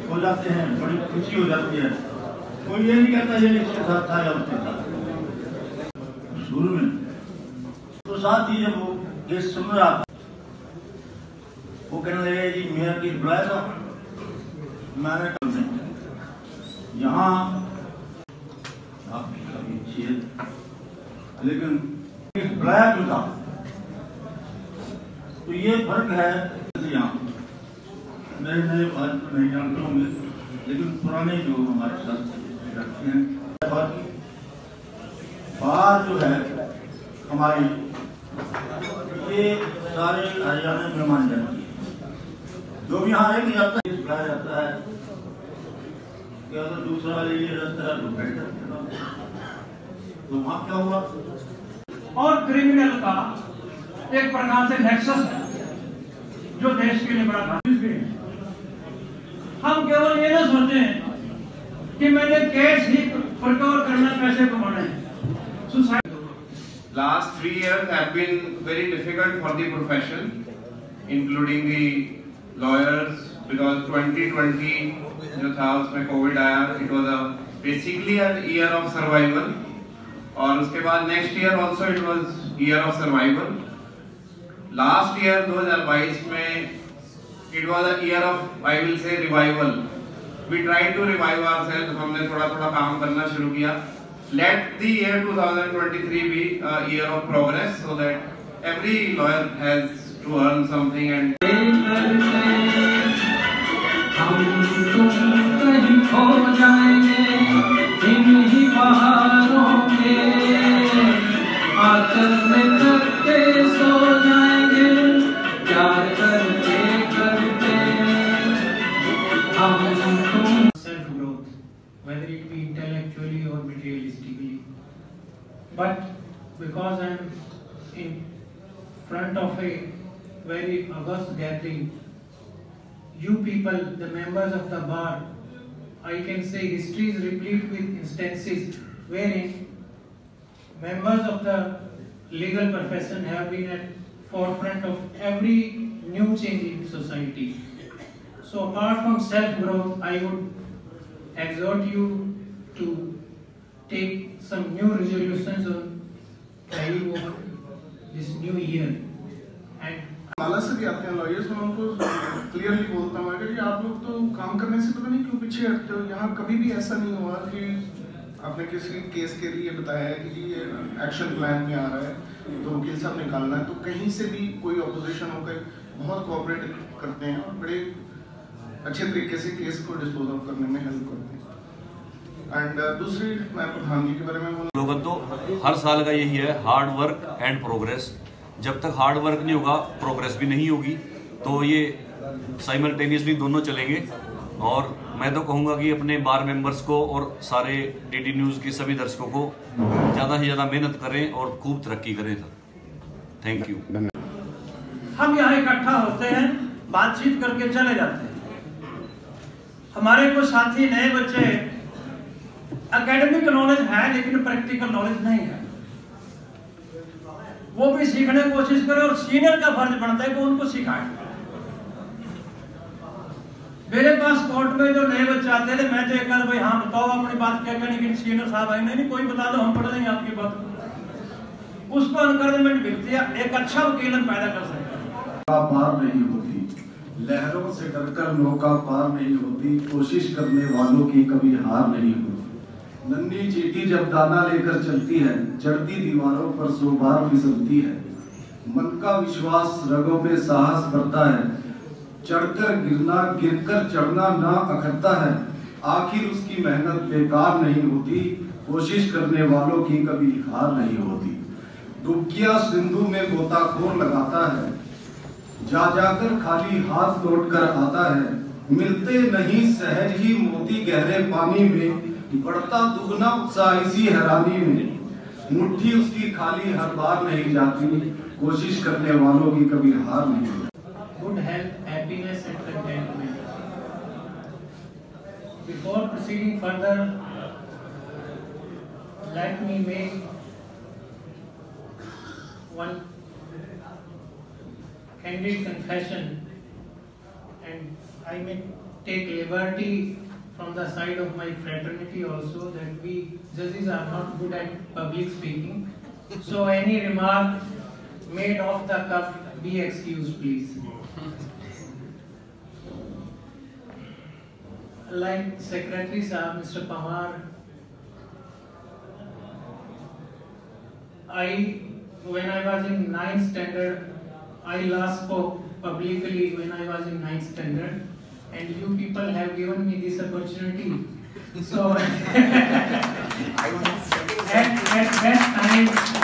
हो जाते हैं, बड़ी खुशी हो जाती है। कोई ये नहीं कहता ये इसके साथ था या उसके साथ। शुरू में तो साथ ही जब वो केस सुन रहा था, वो कहने लगे जी मेयर केस बुलाया था, मैंने कहा यहाँ लेकिन बुलाया क्यों था? तो ये फर्क है। यहाँ नए नए बात तो नहीं जानते होंगे, लेकिन पुराने जो हमारे साथ रखते हैं, बात जो है हमारी, ये सारे हरियाणा में मानी जाती है। जो भी यहाँ एक जाता है बुलाया जाता है, क्या तो दूसरा ये रहता है तो बैठ जाते हैं। तो वहाँ क्या हुआ? और क्रिमिनल का एक प्रकार से नेक्सस है जो देश के लिए बड़ा घातक भी है। हम केवल ये ना सोचें कि मैंने केस ही प्रकवर करना, पैसे कमाने हैं। Last 3 years have been very difficult for the profession, including the lawyers, because 2020 जो था उसमें कोविड आया, it was basically a year of survival, और उसके बाद next year also it was year of survival. Last year 2022 में it was a year of, I will say, revival. We tried to revive ourselves. हमने थोड़ा थोड़ा काम करना शुरू किया. Let the year 2023 be a year of progress, so that every lawyer has to earn something and हम तुम कहीं खो जाएंगे इन्हीं पहाड़ों के आंचल में करके सो जाएंगे प्यार करते करते हम तुम। Self growth, whether it be intellectually or materialistically, but because I am in front of a very august gathering, you people, the members of the bar, I can say history is replete with instances wherein members of the legal profession have been at forefront of every new change in society. So apart from self-growth, I would exhort you to take some new resolutions on value of this new year. And माला से भी आते हैं lawyers, मैं उनको clearly बोलता हूँ कि आप लोग तो काम करने से पता नहीं क्यों पीछे हटते हो। यहाँ कभी भी ऐसा नहीं हुआ कि आपने किसी केस के लिए बताया कि जी ये एक्शन प्लान में आ रहा है तो वकील साहब निकालना है, तो कहीं से भी कोई अपोजिशन होकर बहुत कोऑपरेट करते हैं और बड़े अच्छे तरीके से केस को डिस्पोज ऑफ करने में हेल्प करते हैं। एंड दूसरी मैं प्रधान जी के बारे में स्लोगन तो हर साल का यही है, हार्ड वर्क एंड प्रोग्रेस। जब तक हार्ड वर्क नहीं होगा प्रोग्रेस भी नहीं होगी, तो ये साइमल्टेनियसली दोनों चलेंगे। और मैं तो कहूँगा कि अपने बार मेंबर्स को और सारे डीडी न्यूज़ के सभी दर्शकों को ज़्यादा से ज़्यादा मेहनत करें और खूब तरक्की करें सर। Thank you. हम यहाँ इकट्ठा होते हैं, बातचीत करके चले जाते हैं। हमारे कुछ साथी नए बच्चे एकेडमिक नॉलेज है लेकिन प्रैक्टिकल नॉलेज नहीं है, वो भी सीखने की कोशिश करें और सीनियर का फर्ज बनता है कि उनको सिखाएं। मेरे पास कोर्ट में जो नए बच्चे आते थे, मैं तो एक भाई हाँ बताओ अपनी बात क्या क्या, लेकिन सीनियर साहब आए नहीं कोई बता दो हम पढ़ लेंगे आपकी बात। उसको एनकरेजमेंट मिलती है, एक अच्छा वकील हम पैदा कर सकते हैं। पार नहीं होती, लहरों से डरकर नौका पार नहीं होती, कोशिश करने वालों की कभी हार नहीं होती। नन्ही चींटी जब दाना लेकर चलती है, चढ़ती दीवारों पर 100 बार फिसलती है। मन का विश्वास रगों में साहस भरता है, चढ़कर गिरना गिरकर चढ़ना ना अखरता है। आखिर उसकी मेहनत बेकार नहीं होती, कोशिश करने वालों की कभी हार नहीं होती। डुबकियां सिंधु में गोताखोर लगाता है, जा जाकर खाली हाथ लौट कर आता है। मिलते नहीं सहज ही मोती गहरे पानी में, बढ़ता दुगना उत्साह इसी हैरानी में। मुट्ठी उसकी खाली हर बार नहीं जाती, कोशिश करने वालों की कभी हार नहीं होती। Good health, happiness and contentment. Before proceeding further, let me make one candid confession, and I may take liberty from the side of my fraternity also that we judges are not good at public speaking. So any remark made off the cuff, be excused, please. Like Secretary Sahab, Mr. Pamar, when I was in 9th standard, I last spoke publicly when I was in 9th standard, and you people have given me this opportunity. So at that time,